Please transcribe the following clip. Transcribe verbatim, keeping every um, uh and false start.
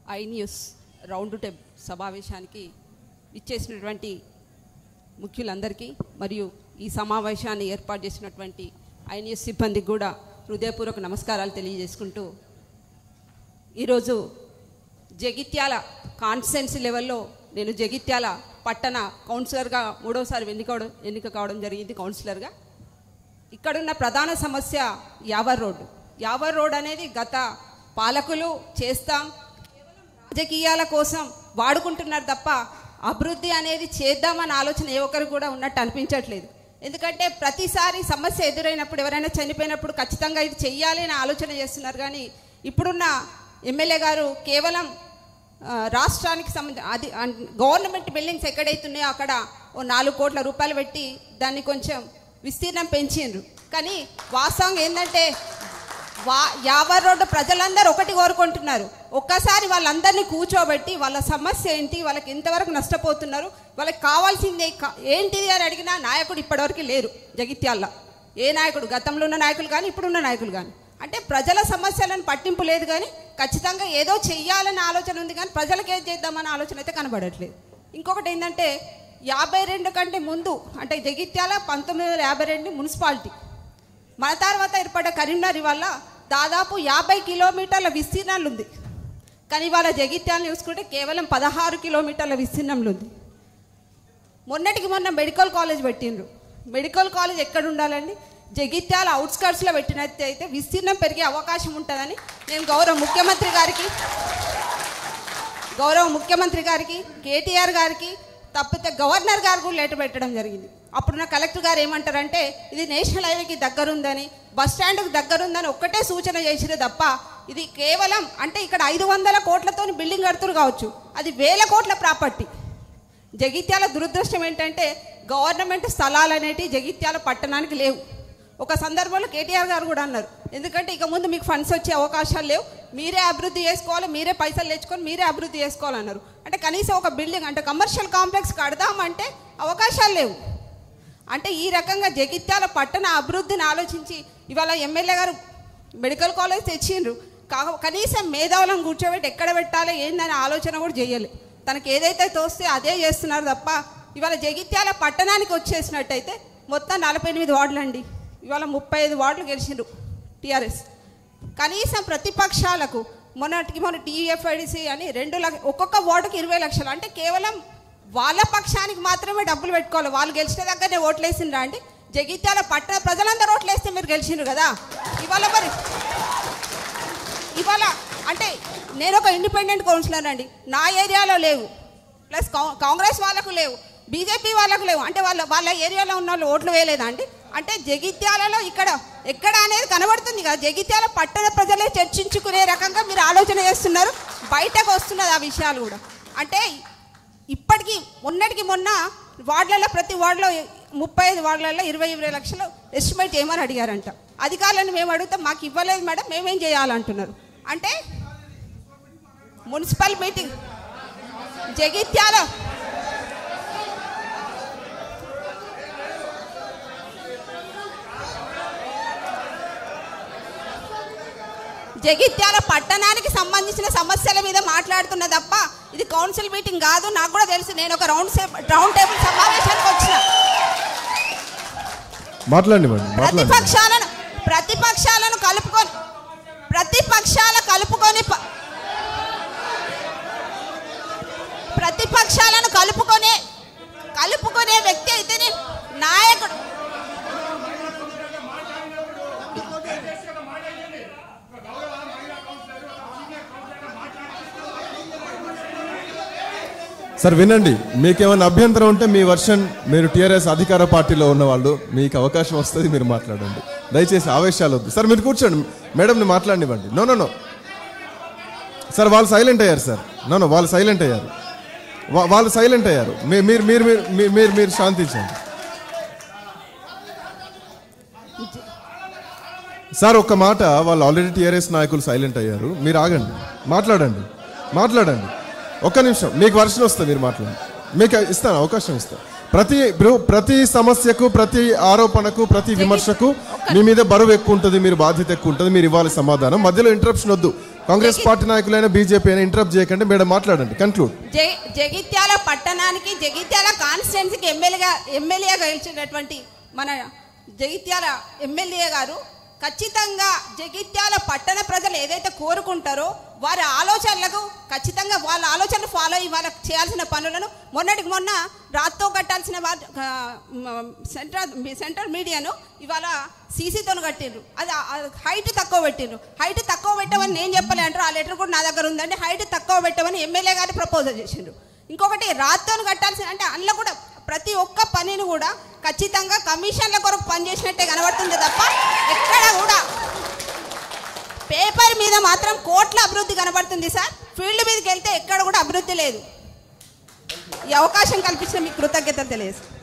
I news round table సమావేశానికి ఇచ్చేసినటువంటి ముఖ్యులందరికీ మరియు ఈ సమావేశాన్ని ఏర్పాటు చేసినటువంటి ఐ న్యూస్ సిబ్బందికి కూడా హృదయపూర్వక నమస్కారాలు తెలియజేసుకుంటూ ఈరోజు జగిత్యాల కాన్స్టిట్యున్సీ లెవెల్లో నేను జగిత్యాల పట్టణ కౌన్సిలర్గా మూడోసారి ఎన్నికవడం ఎన్నిక కావడం జరిగింది. కౌన్సిలర్గా ఇక్కడున్న ప్రధాన సమస్య యావర్ రోడ్డు. యావర్ రోడ్ అనేది గత పాలకులు చేస్తాం రాజకీయాల కోసం వాడుకుంటున్నారు తప్ప అభివృద్ధి అనేది చేద్దామన్న ఆలోచన ఏ ఒక్కరు కూడా ఉన్నట్టు అనిపించట్లేదు. ఎందుకంటే ప్రతిసారి సమస్య ఎదురైనప్పుడు ఎవరైనా చనిపోయినప్పుడు ఖచ్చితంగా ఇది చెయ్యాలి అని ఆలోచన చేస్తున్నారు. కానీ ఇప్పుడున్న ఎమ్మెల్యే గారు కేవలం రాష్ట్రానికి సంబంధ అది గవర్నమెంట్ బిల్డింగ్స్ ఎక్కడైతున్నాయో అక్కడ ఓ నాలుగు కోట్ల రూపాయలు పెట్టి దాన్ని కొంచెం విస్తీర్ణం పెంచిండ్రు. కానీ వాస్తవంగా ఏంటంటే వా యావర్ రోడ్డు ప్రజలందరూ ఒకటి కోరుకుంటున్నారు. ఒక్కసారి వాళ్ళందరినీ కూర్చోబెట్టి వాళ్ళ సమస్య ఏంటి, వాళ్ళకి ఎంతవరకు నష్టపోతున్నారు, వాళ్ళకి కావాల్సింది ఏంటిది అని అడిగినా నాయకుడు ఇప్పటివరకు లేరు జగిత్యాల్లో. ఏ నాయకుడు, గతంలో ఉన్న నాయకులు కానీ ఇప్పుడున్న నాయకులు కానీ. అంటే ప్రజల సమస్యలను పట్టింపు లేదు, కానీ ఖచ్చితంగా ఏదో చెయ్యాలనే ఆలోచన ఉంది, కానీ ప్రజలకు ఏం చేద్దామన్న ఆలోచన అయితే కనబడట్లేదు. ఇంకొకటి ఏంటంటే యాభై రెండు కంటే ముందు అంటే జగిత్యాల పంతొమ్మిది వందల యాభై రెండు మున్సిపాలిటీ, మన తర్వాత ఏర్పడ్డ కరీంనగర్ వల్ల దాదాపు యాభై కిలోమీటర్ల విస్తీర్ణంలో ఉంది. కానీ ఇవాళ జగిత్యాలను చూసుకుంటే కేవలం పదహారు కిలోమీటర్ల విస్తీర్ణంలో ఉంది. మొన్నటికి మొన్న మెడికల్ కాలేజ్ పెట్టిండ్రు. మెడికల్ కాలేజ్ ఎక్కడ ఉండాలండి? జగిత్యాల అవుట్స్కర్ట్స్లో పెట్టినట్టయితే విస్తీర్ణం పెరిగే అవకాశం ఉంటుందని నేను గౌరవ ముఖ్యమంత్రి గారికి గౌరవ ముఖ్యమంత్రి గారికి కేటీఆర్ గారికి తప్పితే గవర్నర్ గారు కూడా లెటర్ పెట్టడం జరిగింది. అప్పుడున్న కలెక్టర్ గారు ఏమంటారంటే ఇది నేషనల్ హైవేకి దగ్గరుందని, బస్ స్టాండ్కి దగ్గరుందని ఒక్కటే సూచన చేసిరే తప్ప ఇది కేవలం అంటే ఇక్కడ ఐదు వందల కోట్లతో బిల్డింగ్ కడుతురు కావచ్చు, అది వేల కోట్ల ప్రాపర్టీ. జగిత్యాల దురదృష్టం ఏంటంటే గవర్నమెంట్ స్థలాలు అనేటివి జగిత్యాల పట్టణానికి లేవు. ఒక సందర్భంలో కేటీఆర్ గారు కూడా అన్నారు, ఎందుకంటే ఇక ముందు మీకు ఫండ్స్ వచ్చే అవకాశాలు లేవు, మీరే అభివృద్ధి చేసుకోవాలి, మీరే పైసలు తెచ్చుకొని మీరే అభివృద్ధి చేసుకోవాలన్నారు. అంటే కనీసం ఒక బిల్డింగ్ అంటే కమర్షియల్ కాంప్లెక్స్ కడదామంటే అవకాశాలు లేవు. అంటే ఈ రకంగా జగిత్యాల పట్టణ అభివృద్ధిని ఆలోచించి ఇవాళ ఎమ్మెల్యే గారు మెడికల్ కాలేజ్ తెచ్చిండ్రు. కా కనీసం మేధావులను కూర్చోబెట్టి ఎక్కడ పెట్టాలి ఏందని ఆలోచన కూడా చేయలేదు. తనకి ఏదైతే తోస్తే అదే చేస్తున్నారు తప్ప ఇవాళ జగిత్యాల పట్టణానికి వచ్చేసినట్టయితే మొత్తం నలభై ఎనిమిది వార్డులు అండి, ఇవాళ ముప్పై ఐదు వార్డులు గెలిచిండ్రు టీఆర్ఎస్. కనీసం ప్రతిపక్షాలకు మొన్నటికి మొన్న టీఎఫ్ఐడిసి అని రెండు లక్ష ఒక్కొక్క వార్డుకి ఇరవై లక్షలు అంటే కేవలం వాళ్ళ పక్షానికి మాత్రమే డబ్బులు పెట్టుకోవాలి. వాళ్ళు గెలిచిన దగ్గరనే ఓట్లు వేసిండ్రా అండి? జగిత్యాల పట్టణ ప్రజలందరూ ఓట్లు వేస్తే మీరు గెలిచిండ్రు కదా. ఇవాళ మరి ఇవాళ అంటే నేను ఒక ఇండిపెండెంట్ కౌన్సిలర్ అండి, నా ఏరియాలో లేవు, ప్లస్ కాంగ్రెస్ వాళ్ళకు లేవు, బీజేపీ వాళ్ళకు లేవు. అంటే వాళ్ళ వాళ్ళ ఏరియాలో ఉన్న వాళ్ళు ఓట్లు వేయలేదా అండి? అంటే జగిత్యాలలో ఇక్కడ ఎక్కడ అనేది కనబడుతుంది కదా. జగిత్యాల పట్టణ ప్రజలే చర్చించుకునే రకంగా మీరు ఆలోచన చేస్తున్నారు, బయటకు వస్తున్నది ఆ విషయాలు కూడా. అంటే ఇప్పటికీ మొన్నటికి మొన్న వార్డులలో ప్రతి వార్డులో ముప్పై ఐదు వార్డులలో ఇరవై ఇరవై లక్షలు ఎస్టిమేట్ చేయమని అడిగారంట. అధికారులను మేము అడుగుతాం, మాకు ఇవ్వలేదు మేడం, మేమేం చేయాలంటున్నారు. అంటే మున్సిపల్ మీటింగ్ జగిత్యాల జగిత్యాల పట్టణానికి సంబంధించిన సమస్యల మీద మాట్లాడుతున్న తప్ప ఇది కౌన్సిల్ మీటింగ్ కాదు. నాకు కూడా తెలుసు, నేను ఒక రౌండ్ రౌండ్ టేబుల్ సమావేశానికి వచ్చిన. ప్రతిపక్షాలను ప్రతిపక్షాలను కలుపుకొని ప్రతిపక్షాల కలుపుకొని ప్రతిపక్షాలను కలుపుకొని కలుపుకునే వ్యక్తి అయితేనే నాయకుడు. సార్ వినండి, మీకేమైనా అభ్యంతరం ఉంటే మీ వర్షన్, మీరు టీఆర్ఎస్ అధికార పార్టీలో ఉన్నవాళ్ళు, మీకు అవకాశం వస్తుంది, మీరు మాట్లాడండి. దయచేసి ఆవేశాలు వద్దు. సార్ మీరు కూర్చోండి, మేడంని మాట్లాడనివ్వండి. నో నో నో సార్, వాళ్ళు సైలెంట్ అయ్యారు సార్. నో నో వాళ్ళు సైలెంట్ అయ్యారు, వాళ్ళు సైలెంట్ అయ్యారు. మీరు మీరు మీరు మీరు మీరు శాంతించండి సార్. ఒక్క మాట, వాళ్ళు ఆల్రెడీ టీఆర్ఎస్ నాయకులు సైలెంట్ అయ్యారు, మీరు ఆగండి, మాట్లాడండి మాట్లాడండి ఒక్క నిమిషం, మీకు వర్షన్ వస్తుంది, మీరు మాట్లాడండి, మీకు ఇస్తాను, అవకాశం ఇస్తాను. ప్రతి ప్రతి సమస్యకు, ప్రతి ఆరోపణకు, ప్రతి విమర్శకు మీ మీద బరువు ఎక్కువ ఉంటుంది, మీరు బాధ్యత ఎక్కువ ఉంటుంది, మీరు ఇవ్వాలి సమాధానం. మధ్యలో ఇంటరప్షన్ వద్దు. కాంగ్రెస్ పార్టీ నాయకులైనా బీజేపీ అయినా ఇంటరప్ట్ చేయకండి, మేడం మాట్లాడండి, కన్క్లూడ్. జగిత్యాల పట్టణానికి జగిత్యాల కాన్స్టిట్యున్సీకి ఎమ్మెల్యేగా ఎమ్మెల్యేగా గెలిచినటువంటి మన జగిత్యాల ఎమ్మెల్యే గారు ఖచ్చితంగా జగిత్యాల పట్టణ ప్రజలు ఏదైతే కోరుకుంటారో వారి ఆలోచనలకు ఖచ్చితంగా వాళ్ళ ఆలోచనలు ఫాలో అయ్యి వాళ్ళకి చేయాల్సిన పనులను మొన్నటికి మొన్న రాత్తో కట్టాల్సిన సెంట్రల్ సెంట్రల్ మీడియాను ఇవాళ సీసీతో కట్టిండ్రు. అది హైట్ తక్కువ పెట్టిండ్రు. హైట్ తక్కువ పెట్టమని నేను చెప్పలే అంటారు, ఆ లెటర్ కూడా నా దగ్గర ఉందండి. హైట్ తక్కువ పెట్టమని ఎమ్మెల్యే గారు ప్రపోజల్ చేసిండ్రు. ఇంకొకటి రాత్తో కట్టాల్సిన అంటే అందులో కూడా ప్రతి ఒక్క పనిని కూడా ఖచ్చితంగా కమిషన్ల కొరకు పనిచేసినట్టే కనబడుతుంది తప్ప ఎక్కడ కూడా పేపర్ మీద మాత్రం కోట్ల అభివృద్ధి కనబడుతుంది సార్. ఫీల్డ్ మీదకి వెళ్తే ఎక్కడ కూడా అభివృద్ధి లేదు. ఈ అవకాశం కల్పించిన మీకు కృతజ్ఞతలు తెలియజేస్తాను.